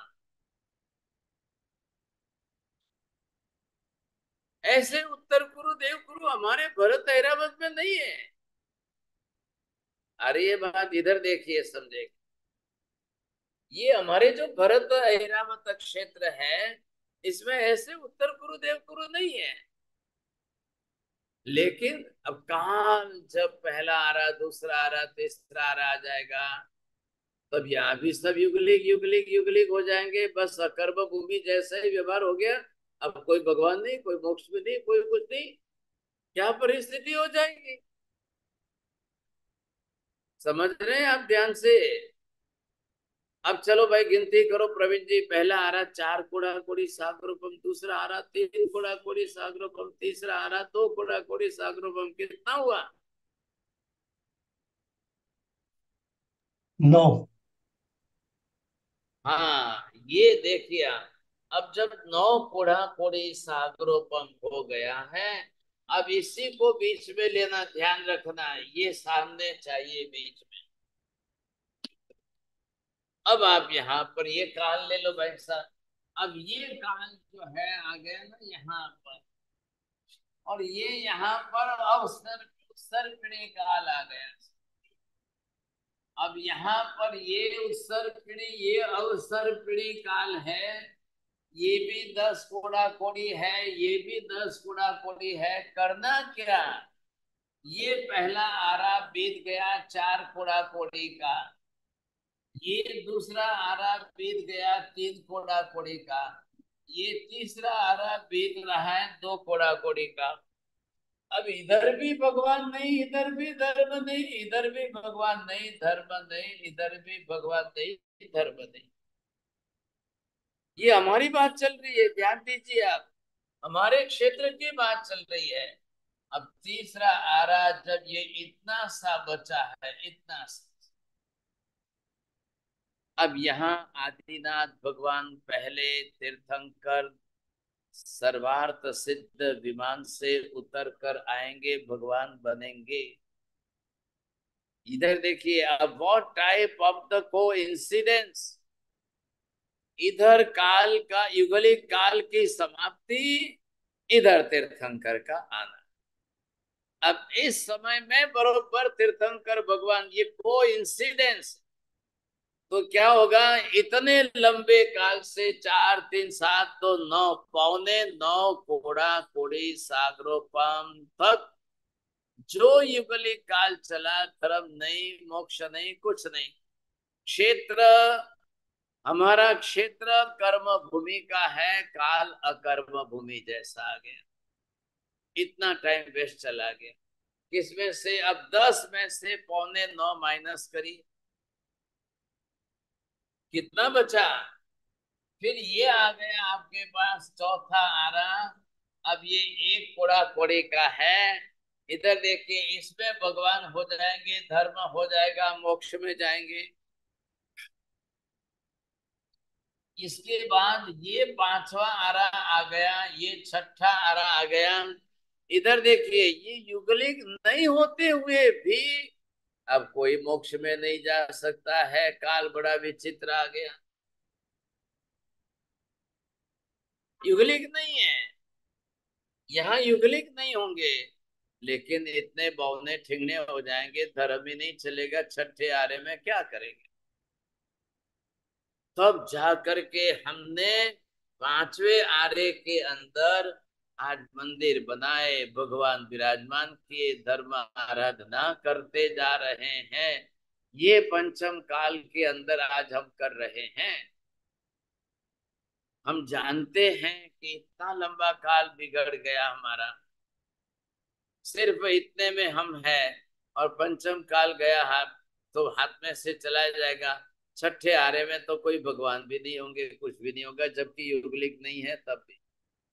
ऐसे उत्तर कुरु देव कुरु हमारे भरत ऐरावत में नहीं है। अरे ये बात इधर देखिए, समझे। ये हमारे जो भरत ऐरावत क्षेत्र है, इसमें ऐसे उत्तर कुरु देव कुरु नहीं है। लेकिन अब काल जब पहला आ रहा, दूसरा आ रहा, तीसरा आ रहा आ जाएगा, तब यहाँ भी सब युगलिक युगलिक युगलिक हो जाएंगे। बस अकर्म भूमि जैसा ही व्यवहार हो गया। अब कोई भगवान नहीं, कोई मोक्ष में नहीं, कोई कुछ नहीं। क्या परिस्थिति हो जाएगी, समझ रहे हैं आप ध्यान से। अब चलो भाई गिनती करो प्रवीण जी। पहला आ रहा 4 कोड़ा कोड़ी सागरोपम, दूसरा आ रहा 3 कोड़ा कोड़ी सागरोपम, तीसरा आ रहा 2 कोड़ा कोड़ी सागरोपम। कितना हुआ? 9। हाँ, ये देखिए अब जब 9 कोड़ा कोड़ी सागरोपम हो गया है, अब इसी को बीच में लेना, ध्यान रखना है, ये सामने चाहिए बीच में। अब आप यहाँ पर ये काल ले लो भाई साहब। अब ये काल जो है आ गया ना यहाँ पर, और ये यहाँ पर उत्सर्पिणी काल आ गया। अब यहाँ पर ये उत्सर्पिणी, ये अवसर्पिणी काल है। ये भी 10 कोड़ा कोड़ी है, ये भी 10 कोड़ा कोड़ी है। करना क्या, ये पहला आरा बीत गया 4 कोड़ा कोड़ी का, ये दूसरा आरा बीत गया 3 कोड़ा कोड़ी का, ये तीसरा आरा बीत रहा है 2 कोड़ा कोड़ी का। अब इधर भी भगवान नहीं, इधर भी धर्म नहीं, इधर भी भगवान नहीं, धर्म नहीं, इधर भी भगवान नहीं, धर्म नहीं। ये हमारी बात चल रही है, ध्यान दीजिए आप, हमारे क्षेत्र की बात चल रही है। अब तीसरा आरा जब ये इतना सा बचा है, इतना सा, अब यहाँ आदिनाथ भगवान पहले तीर्थंकर सर्वार्थ सिद्ध विमान से उतर कर आएंगे, भगवान बनेंगे। इधर देखिए, अब what type of the coincidence, इधर काल का युगलिक काल की समाप्ति, इधर तीर्थंकर का आना। अब इस समय में बरोबर तीर्थंकर भगवान, ये कोइंसिडेंस। तो क्या होगा, इतने लंबे काल से 4 3 7 2 9 9.25 कोड़ा कोड़ी सागरोपम तक जो युगलिक काल चला, धर्म नहीं, मोक्ष नहीं, कुछ नहीं। क्षेत्र, हमारा क्षेत्र कर्म भूमि का है, काल अकर्म भूमि जैसा आ गया। इतना टाइम वेस्ट चला गया। किसमें से, अब 10 में से 9.25 माइनस करिए, कितना बचा? फिर ये आ गया आपके पास चौथा आरा। अब ये 1 कोड़ा कोड़ी का है। इधर देखिए, इसमें भगवान हो जाएंगे, धर्म हो जाएगा, मोक्ष में जाएंगे। इसके बाद ये 5वां आरा आ गया, ये 6ठा आरा आ गया। इधर देखिए, ये युगलिक नहीं होते हुए भी अब कोई मोक्ष में नहीं जा सकता है। काल बड़ा विचित्र आ गया, युगलिक नहीं है, यहाँ युगलिक नहीं होंगे, लेकिन इतने बौने ठिंगने हो जाएंगे, धर्म ही नहीं चलेगा। 6ठे आरे में क्या करेंगे? तब जा करके हमने 5वें आरे के अंदर आज मंदिर बनाए, भगवान विराजमान किए, धर्म आराधना करते जा रहे हैं। ये पंचम काल के अंदर आज हम कर रहे हैं। हम जानते हैं कि इतना लंबा काल बिगड़ गया हमारा, सिर्फ इतने में हम है, और पंचम काल गया हाथ तो हाथ में से चला जाएगा। छठे आरे में तो कोई भगवान भी नहीं होंगे, कुछ भी नहीं होगा, जबकि युगलिक नहीं है तब भी।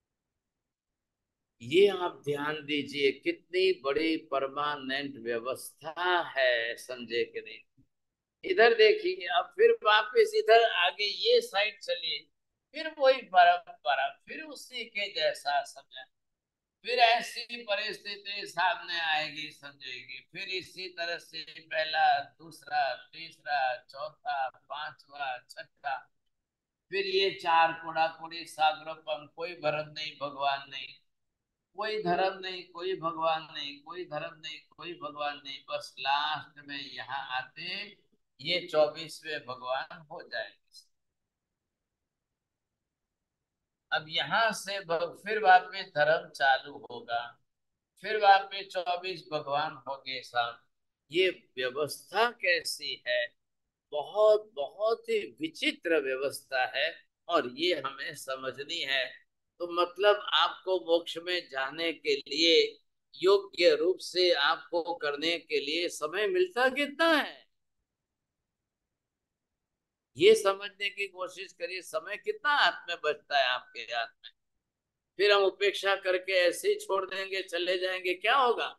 ये आप ध्यान दीजिए, कितनी बड़ी परमानेंट व्यवस्था है, समझे कि नहीं। इधर देखिए, अब फिर वापिस इधर आगे ये साइड चलिए, फिर वही परंपरा, फिर उसी के जैसा समय, फिर ऐसी परिस्थिति सामने आएगी, समझेगी। फिर इसी तरह से पहला, दूसरा, तीसरा, चौथा, पांचवा, छठा, फिर ये चार कोड़ा कोड़ी सागरोपम, कोई भरत नहीं, भगवान नहीं, कोई धर्म नहीं, कोई भगवान नहीं, कोई धर्म नहीं, कोई भगवान नहीं, बस लास्ट में यहाँ आते ये 24वें भगवान हो जाएंगे। अब यहाँ से फिर वापस धर्म चालू होगा, फिर वापस 24 भगवान होंगे सब। ये व्यवस्था कैसी है, बहुत बहुत ही विचित्र व्यवस्था है, और ये हमें समझनी है। तो मतलब आपको मोक्ष में जाने के लिए, योग्य रूप से आपको करने के लिए समय मिलता कितना है, ये समझने की कोशिश करिए। समय कितना हाथ में बचता है आपके हाथ में, फिर हम उपेक्षा करके ऐसे ही छोड़ देंगे, चले जाएंगे, क्या होगा।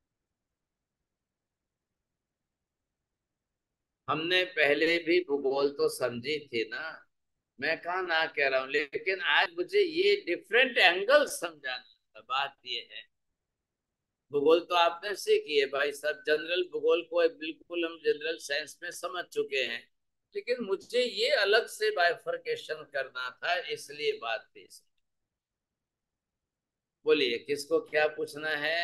हमने पहले भी भूगोल तो समझी थी ना, मैं कहा ना कह रहा हूं, लेकिन आज मुझे ये डिफरेंट एंगल समझाना था। बात ये है, भूगोल तो आपने सीखी है भाई, सब जनरल भूगोल को बिल्कुल हम जनरल साइंस में समझ चुके हैं, लेकिन मुझे ये अलग से बाइफरकेशन करना था, इसलिए बात थी। बोलिए, किसको क्या पूछना है।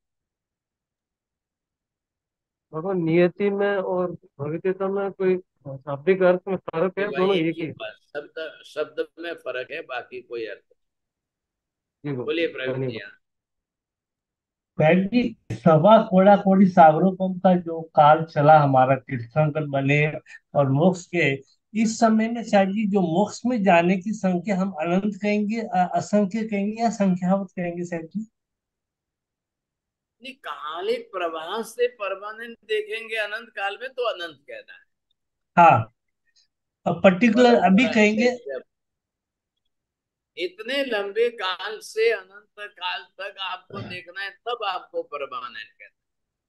देखो, नियति में और भविष्यता में कोई शाब्दिक अर्थ में फर्क है, भाई दोनों एक एक ही ही। बात, शब्द शब्द में फर्क है, बाकी कोई अर्थ जी नहीं। बोलिए प्रवीण जी। धन्यवाद। बहन जी, सवा कोड़ा कोड़ी सागरोपम का जो काल चला हमारा, तीर्थंकर बने और मोक्ष के, इस समय में शायद जी जो मोक्ष में जाने की संख्या हम अनंत कहेंगे, असंख्य कहेंगे, या संख्यावत कहेंगे शायद जी? नहीं, कालिक प्रवाह से परमानेंट देखेंगे अनंत काल में तो अनंत कहना है। हाँ, अब पर्टिकुलर अभी परंपरा कहेंगे। जब इतने लंबे काल से अनंत काल तक आपको देखना है, तब आपको परमानेंट कहना है।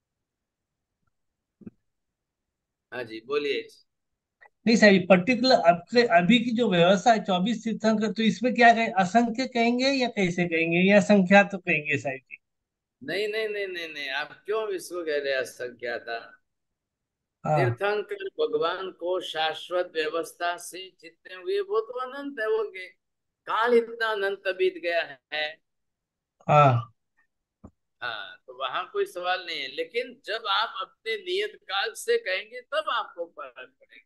हाँ जी बोलिए। नहीं सही, पर्टिकुलर आपके अभी की जो व्यवस्था है 24 तीर्थंकर, तो इसमें क्या कहें, असंख्य कहेंगे या कैसे कहेंगे, या संख्या तो कहेंगे शायद जी? नहीं नहीं नहीं नहीं नहीं, आप क्यों इसको कह रहे हैं असंख्या था। हाँ तीर्थंकर भगवान को शाश्वत व्यवस्था से जितने हुए वो तो अनंत है, वो के काल इतना अनंत बीत गया है। हाँ। हाँ, तो वहां कोई सवाल नहीं है, लेकिन जब आप अपने नियत काल से कहेंगे तब आपको फर्क पड़ेगा।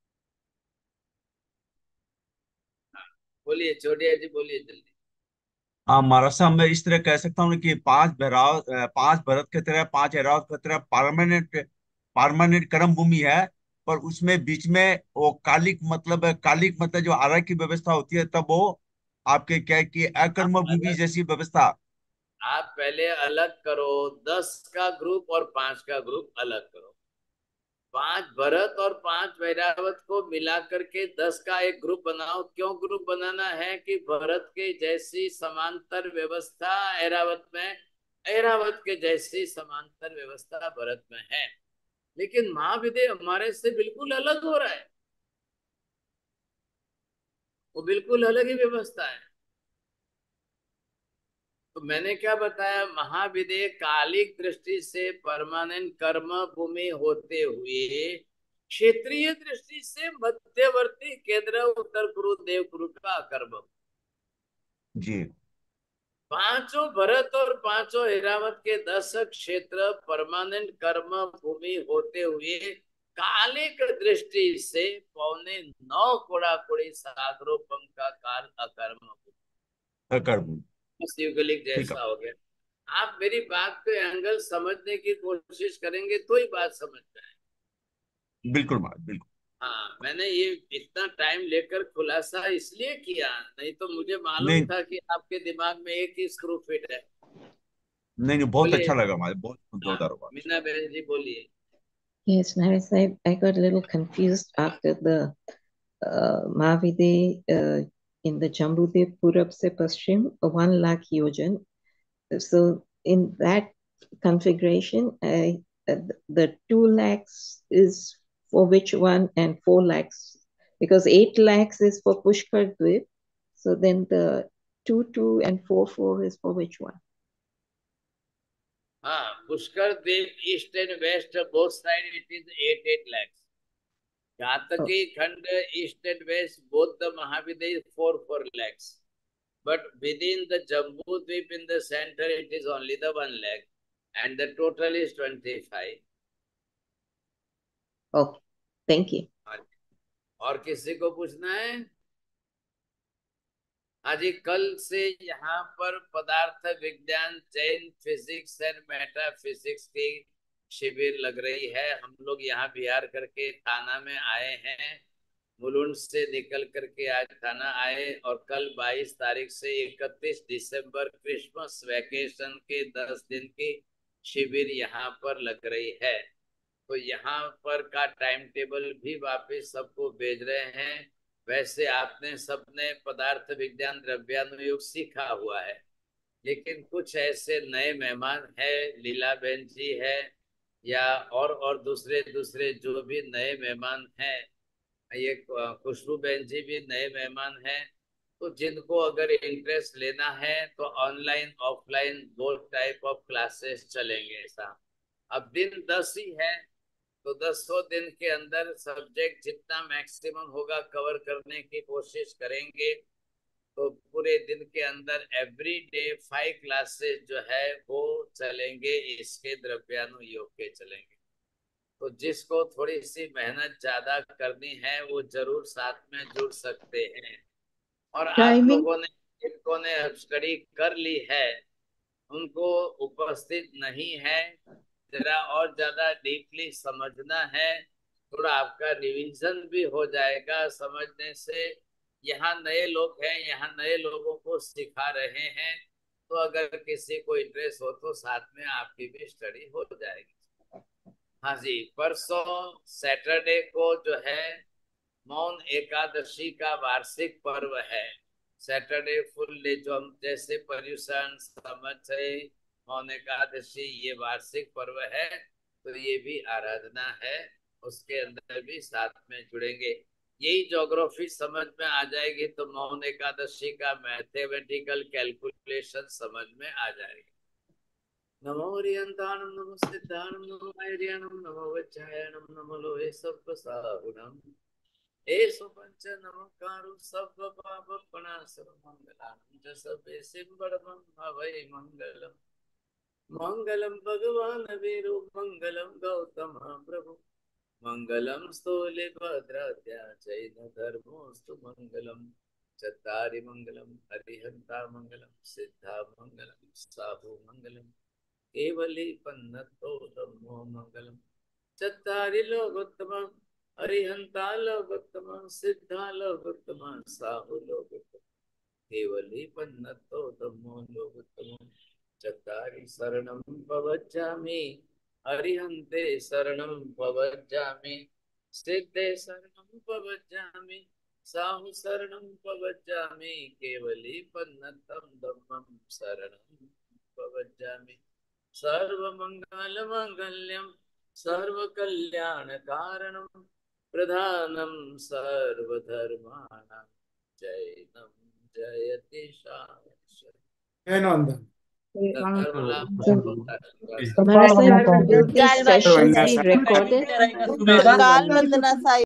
हाँ, बोलिए चौड़िया जी, बोलिए जल्दी। हाँ महाराज साहब, मैं इस तरह कह सकता हूँ कि पांच भरत की तरह, पांच ऐरावत की तरह परमानेंट परमानेंट कर्म भूमि है। पर उसमें बीच में वो कालिक मतलब जो आरक्षण की व्यवस्था होती है, तब वो आपके क्या है कि आप अकर्म भूमि अलग, जैसी व्यवस्था। आप पहले अलग करो, 10 का ग्रुप और 5 का ग्रुप अलग करो। 5 भरत और 5 वैरावत को मिला करके 10 का एक ग्रुप बनाओ। क्यों ग्रुप बनाना है कि भरत के जैसी समांतर व्यवस्था ऐरावत में, ऐरावत के जैसी समांतर व्यवस्था भरत में है, लेकिन महाविद्य हमारे से बिल्कुल अलग हो रहा है, वो बिल्कुल अलग ही व्यवस्था है। तो मैंने क्या बताया, महाविद्य कालिक दृष्टि से परमानेंट कर्म भूमि होते हुए क्षेत्रीय दृष्टि से मध्यवर्ती केंद्र उत्तर कुरु देव कुरु का कर्म। जी। पांचों भरत और पांचों हिरावत के 10 क्षेत्र परमानेंट कर्म भूमि होते हुए कालिक दृष्टि से 8.25 कोड़ा कोड़ी सागरोपम का काल अकर्म। अकर्म। बस युगलिक ठीक है, जैसा हो गया। आप मेरी बात को एंगल समझने की कोशिश करेंगे तो ही बात समझ में आए। बिल्कुल महाराज, बिल्कुल। हाँ, मैंने ये इतना टाइम लेकर खुलासा इसलिए किया, नहीं तो मुझे मालूम नहीं था कि आपके दिमाग में एक ही स्क्रू फिट है। नहीं नहीं, बहुत बोलिए। अच्छा लगा महाराज, बहुत हाँ, जोरदार हुआ। मीना बहन जी बोलिए। Yes, Maharaj Sahib, I got a little confused after the Mahavide in the Jambudev Purab se Paschim, 1 lakh yojan. So in that configuration, the 2 lakhs is for which one and 4 lakhs? Because 8 lakhs is for Pushkar Dvip. So then the 2 and 4 is for which one? हाँ, Pushkar Dweep east and west both side it is 8 lakhs. Ghataki Khand east and west both the महाविद्य 4 lakhs. But within the Jambu Dweep in the center, it is only the 1 lakh, and the total is 25. Okay, thank you. और किसी को पूछना है? हाँ जी, कल से यहाँ पर पदार्थ विज्ञान, जैन फिजिक्स एंड मेटाफिजिक्स की शिविर लग रही है। हम लोग यहाँ बिहार करके थाना में आए हैं, मुलुंड से निकल करके आज थाना आए, और कल 22 तारीख से 31 दिसंबर क्रिसमस वैकेशन के 10 दिन की शिविर यहाँ पर लग रही है। तो यहाँ पर का टाइम टेबल भी वापिस सबको भेज रहे हैं। वैसे आपने सबने पदार्थ विज्ञान द्रव्यानुयोग सीखा हुआ है, लेकिन कुछ ऐसे नए मेहमान है, लीला बहन जी है, या और दूसरे जो भी नए मेहमान हैं, ये खुशबू बहन जी भी नए मेहमान हैं। तो जिनको अगर इंटरेस्ट लेना है तो online offline both type of classes चलेंगे। ऐसा अब दिन 10 ही है, तो 10 दिन के अंदर सब्जेक्ट जितना मैक्सिमम होगा कवर करने की कोशिश करेंगे। तो पूरे दिन के अंदर एवरी डे 5 क्लासेस जो है वो चलेंगे, इसके द्रव्यानुयोग के चलेंगे। तो जिसको थोड़ी सी मेहनत ज्यादा करनी है वो जरूर साथ में जुड़ सकते हैं। और आप लोगों ने जिनको ने स्टडी कर ली है उनको उपस्थित नहीं है, जरा और ज्यादा डीपली समझना है, थोड़ा आपका रिवीजन भी हो जाएगा समझने से। यहाँ नए लोग हैं, यहाँ नए लोगों को सिखा रहे हैं, तो अगर किसी को इंटरेस्ट हो तो साथ में आपकी भी स्टडी हो जाएगी। हाँ जी, परसों सैटरडे को जो है मौन एकादशी का वार्षिक पर्व है। सैटरडे फुल डे जो हम जैसे पर्यूषण समझे मौन एकादशी ये वार्षिक पर्व है, तो ये भी आराधना है, उसके अंदर भी साथ में जुड़ेंगे। यही ज्योग्राफी समझ में आ जाएगी तो मौन एकादशी का मैथमेटिकल कैलकुलेशन समझ में आ जाएगी। नमो रियंताणम नमो सिद्धाणम नमो मैरियाणम नमो वज्रायणम नमो लोहे सब्ब साहुणम एसो पंच नमोकारो सब्ब पाप प्रणाशम मंगलानं च सब्बे सिंबड़मं भवै मंगलम। मंगलम भगवान वीरो मंगलम गौतम प्रभु मंगलम स्थूले भद्राद्या जैन धर्मोस्तु मंगलम। चत्तारि मंगलम हरिहंता मंगलम सिद्धा मंगलम साहु मंगलम केवली पन्नतो धम्मो मंगलम। चत्तारि लोकोत्तमं हरिहंता लोकोत्तमं सिद्धा लोकोत्तमं साहु लोकोत्तमं केवली पन्नतो धम्मो लोकोत्तमं। चत्तारि शरणं प्रवज्जामि हरिहन्ते शरणं प्रवज्जामि सिद्धे शरणं प्रवज्जामि साहु शरणं प्रवज्जामि केवली पन्नतं धम्मं शरणं प्रवज्जामि। सर्वमंगलमांगल्यं सर्वकल्याणकारणं प्रधानं सर्वधर्माणां जैनं जयति शाश्वतं। जैनवंदन। Maharaj Sahib, will this session be recorded? काल वंदना साहिब।